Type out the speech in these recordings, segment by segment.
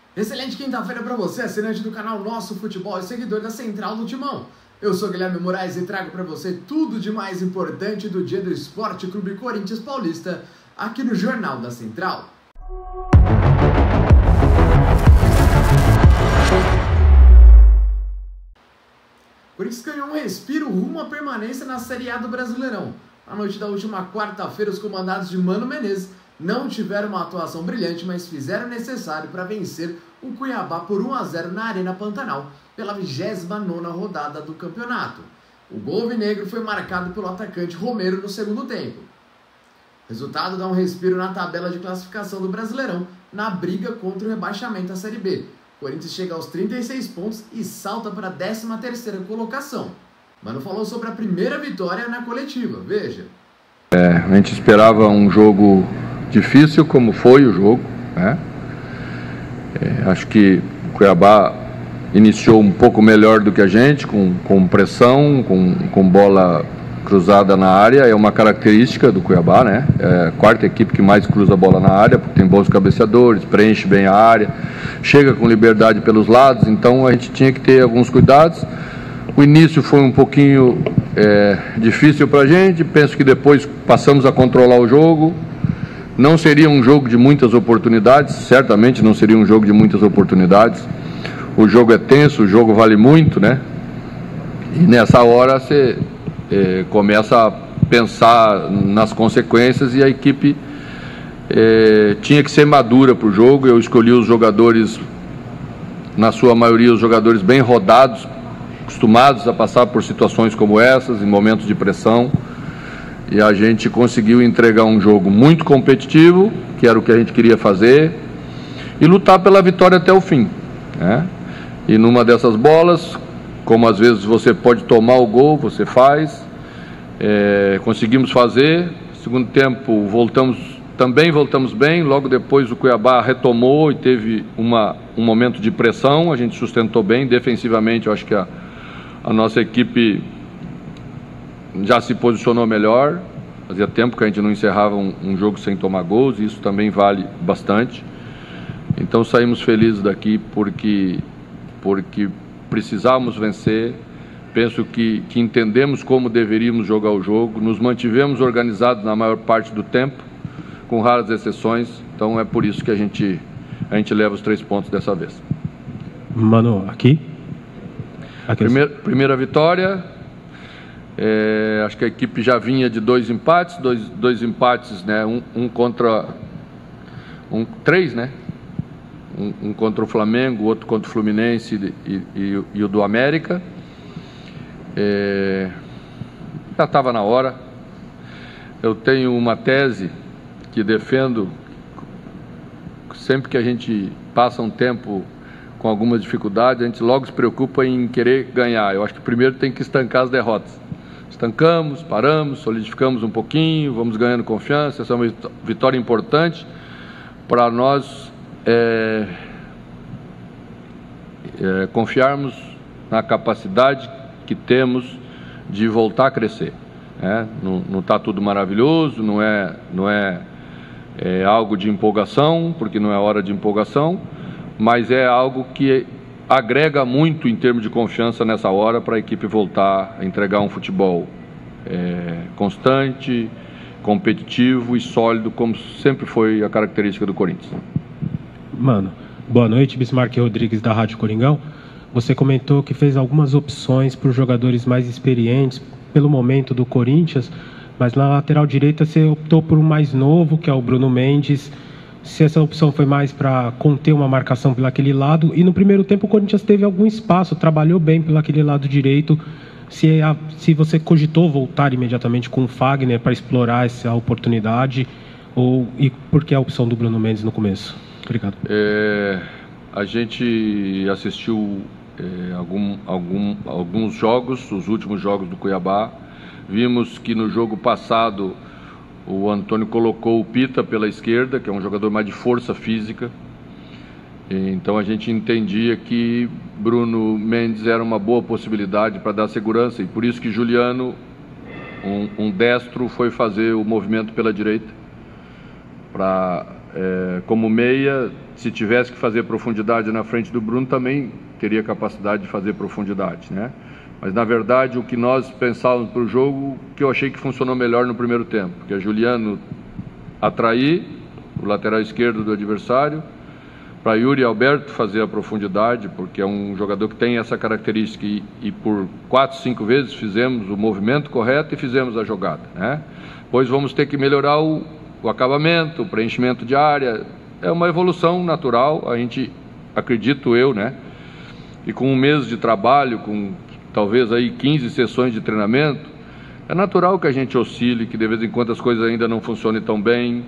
Excelente quinta-feira para você, assinante do canal Nosso Futebol e seguidor da Central do Timão. Eu sou Guilherme Moraes e trago para você tudo de mais importante do dia do Esporte Clube Corinthians Paulista, aqui no Jornal da Central. O Corinthians ganhou um respiro rumo à permanência na Série A do Brasileirão. Na noite da última quarta-feira, os comandados de Mano Menezes não tiveram uma atuação brilhante, mas fizeram o necessário para vencer o Cuiabá por 1-0 na Arena Pantanal, pela 29ª rodada do campeonato. O gol alvinegro foi marcado pelo atacante Romero no segundo tempo. O resultado dá um respiro na tabela de classificação do Brasileirão, na briga contra o rebaixamento à Série B. O Corinthians chega aos 36 pontos e salta para a 13ª colocação. Mano falou sobre a primeira vitória na coletiva, veja. A gente esperava um jogo difícil, como foi o jogo, né? Acho que o Cuiabá iniciou um pouco melhor do que a gente, com pressão, com bola cruzada na área. É uma característica do Cuiabá, né? É a quarta equipe que mais cruza a bola na área, porque tem bons cabeceadores, preenche bem a área, chega com liberdade pelos lados, então a gente tinha que ter alguns cuidados. O início foi um pouquinho difícil para a gente, penso que depois passamos a controlar o jogo. Não seria um jogo de muitas oportunidades, certamente não seria um jogo de muitas oportunidades. O jogo é tenso, o jogo vale muito, né? E nessa hora você começa a pensar nas consequências e a equipe tinha que ser madura para o jogo. Eu escolhi os jogadores, na sua maioria, os jogadores bem rodados, acostumados a passar por situações como essas, em momentos de pressão. E a gente conseguiu entregar um jogo muito competitivo, que era o que a gente queria fazer, e lutar pela vitória até o fim, né? E numa dessas bolas, como às vezes você pode tomar o gol, você faz, conseguimos fazer. Segundo tempo voltamos bem, logo depois o Cuiabá retomou e teve um momento de pressão, a gente sustentou bem, defensivamente eu acho que a nossa equipe já se posicionou melhor. Fazia tempo que a gente não encerrava um jogo sem tomar gols, e isso também vale bastante. Então saímos felizes daqui porque precisávamos vencer. Penso que entendemos como deveríamos jogar o jogo, nos mantivemos organizados na maior parte do tempo, com raras exceções. Então é por isso que a gente leva os 3 pontos dessa vez. Mano, aqui? Primeira vitória. Acho que a equipe já vinha de 2 empates, dois empates, né? Três, né? Um contra o Flamengo, outro contra o Fluminense e o do América. Já estava na hora. Eu tenho uma tese que defendo sempre que a gente passa um tempo com algumas dificuldades, a gente logo se preocupa em querer ganhar. Eu acho que primeiro tem que estancar as derrotas. Estancamos, paramos, solidificamos um pouquinho, vamos ganhando confiança. Essa é uma vitória importante para nós confiarmos na capacidade que temos de voltar a crescer, né? Não está tudo maravilhoso, não é algo de empolgação, porque não é hora de empolgação, mas é algo que agrega muito em termos de confiança nessa hora para a equipe voltar a entregar um futebol constante, competitivo e sólido, como sempre foi a característica do Corinthians. Mano, boa noite, Bismarck Rodrigues da Rádio Coringão. Você comentou que fez algumas opções por jogadores mais experientes pelo momento do Corinthians, mas na lateral direita você optou por um mais novo, que é o Bruno Mendes. Se essa opção foi mais para conter uma marcação pelo aquele lado, e no primeiro tempo o Corinthians teve algum espaço, trabalhou bem pelo aquele lado direito, se você cogitou voltar imediatamente com o Fagner para explorar essa oportunidade, e por que a opção do Bruno Mendes no começo? Obrigado. A gente assistiu alguns jogos, os últimos jogos do Cuiabá. Vimos que no jogo passado o Antônio colocou o Pita pela esquerda, que é um jogador mais de força física. Então a gente entendia que Bruno Mendes era uma boa possibilidade para dar segurança, e por isso que Juliano, um destro, foi fazer o movimento pela direita para como meia, se tivesse que fazer profundidade na frente do Bruno, também teria capacidade de fazer profundidade, né? Mas, na verdade, o que nós pensávamos para o jogo, que eu achei que funcionou melhor no primeiro tempo, que é Juliano atrair o lateral esquerdo do adversário, para Yuri e Alberto fazer a profundidade, porque é um jogador que tem essa característica e por 4, 5 vezes fizemos o movimento correto e fizemos a jogada, né? Pois vamos ter que melhorar o acabamento, o preenchimento de área. É uma evolução natural, a gente, acredito eu, né? E com um mês de trabalho, com talvez aí 15 sessões de treinamento, é natural que a gente oscile, que de vez em quando as coisas ainda não funcionem tão bem,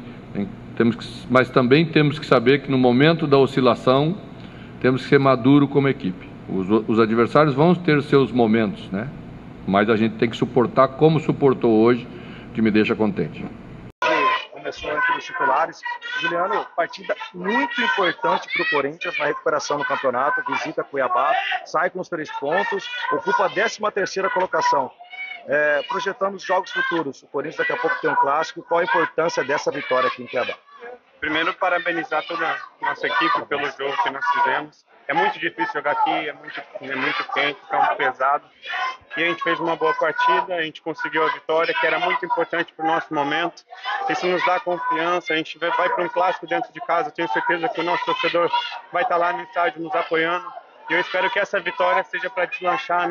mas também temos que saber que no momento da oscilação temos que ser maduro como equipe. Os adversários vão ter seus momentos, né? Mas a gente tem que suportar como suportou hoje, que me deixa contente. Começou entre os titulares. Juliano, partida muito importante para o Corinthians na recuperação do campeonato, visita Cuiabá, sai com os 3 pontos, ocupa a 13ª colocação. Projetando os jogos futuros, o Corinthians daqui a pouco tem um clássico, qual a importância dessa vitória aqui em Cuiabá? Primeiro, parabenizar toda a nossa equipe pelo jogo que nós fizemos. É muito difícil jogar aqui, é muito quente, campo pesado. E a gente fez uma boa partida, a gente conseguiu a vitória, que era muito importante para o nosso momento. Isso nos dá confiança, a gente vai para um clássico dentro de casa, tenho certeza que o nosso torcedor vai estar lá no estádio nos apoiando. E eu espero que essa vitória seja para deslanchar a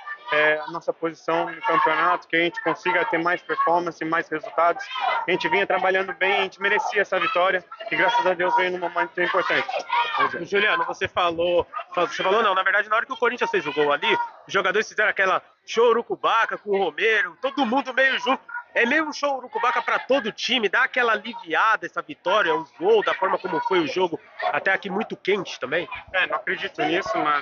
nossa posição no campeonato, que a gente consiga ter mais performance, mais resultados. A gente vinha trabalhando bem, a gente merecia essa vitória e graças a Deus veio num momento tão importante. Juliano, você falou não, na verdade na hora que o Corinthians fez o gol ali, os jogadores fizeram aquela chorucubaca com o Romero, todo mundo meio junto. É meio um chorucubaca para todo o time, dá aquela aliviada essa vitória, o gol, da forma como foi o jogo, até aqui muito quente também. Não acredito nisso, mas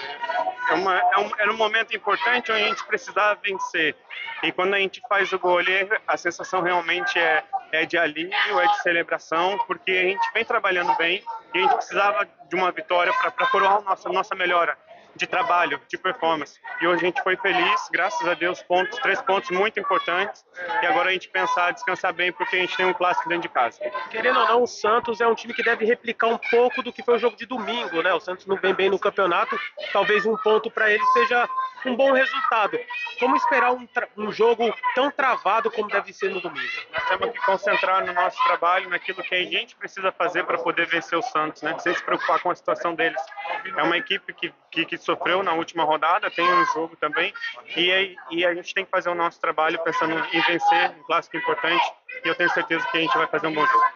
era um momento importante onde a gente precisava vencer. E quando a gente faz o gol ali, a sensação realmente é de alívio, é de celebração, porque a gente vem trabalhando bem e a gente precisava de uma vitória para coroar a nossa melhora de trabalho, de performance. E hoje a gente foi feliz, graças a Deus, 3 pontos muito importantes. E agora a gente descansar bem, porque a gente tem um clássico dentro de casa. Querendo ou não, o Santos é um time que deve replicar um pouco do que foi o jogo de domingo, né? O Santos não vem bem no campeonato, talvez um ponto para ele seja um bom resultado. Como esperar um jogo tão travado como deve ser no domingo? Nós temos que concentrar no nosso trabalho, naquilo que a gente precisa fazer para poder vencer o Santos, né? Sem se preocupar com a situação deles. É uma equipe que sofreu na última rodada, tem um jogo também, e a gente tem que fazer o nosso trabalho pensando em vencer um clássico importante, e eu tenho certeza que a gente vai fazer um bom jogo.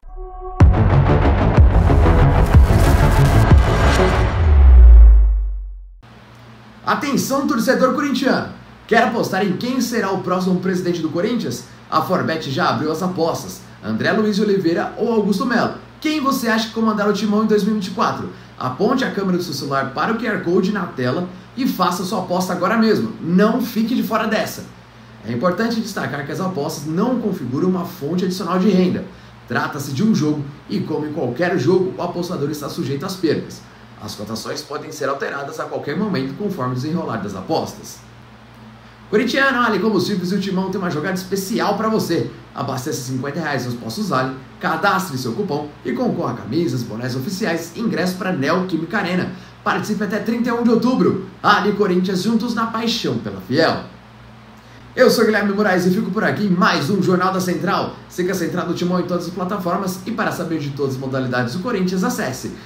Atenção, torcedor corintiano! Quer apostar em quem será o próximo presidente do Corinthians? A Forbet já abriu as apostas. André Luiz de Oliveira ou Augusto Melo? Quem você acha que comandará o Timão em 2024? Aponte a câmera do seu celular para o QR Code na tela e faça sua aposta agora mesmo. Não fique de fora dessa. É importante destacar que as apostas não configuram uma fonte adicional de renda. Trata-se de um jogo e, como em qualquer jogo, o apostador está sujeito às perdas. As cotações podem ser alteradas a qualquer momento conforme o desenrolar das apostas. Corintiano, Ali Combustíveis e o Timão tem uma jogada especial para você. Abasteça R$50 nos postos Vale, cadastre seu cupom e concorra a camisas, bonés oficiais e ingresso para Neoquímica Arena. Participe até 31 de outubro. Ali Corinthians, juntos na paixão pela Fiel. Eu sou Guilherme Moraes e fico por aqui em mais um Jornal da Central. Siga a Central do Timão em todas as plataformas e para saber de todas as modalidades do Corinthians, acesse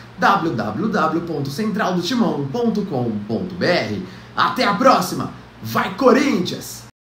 www.centraldotimão.com.br. Até a próxima! Vai Corinthians!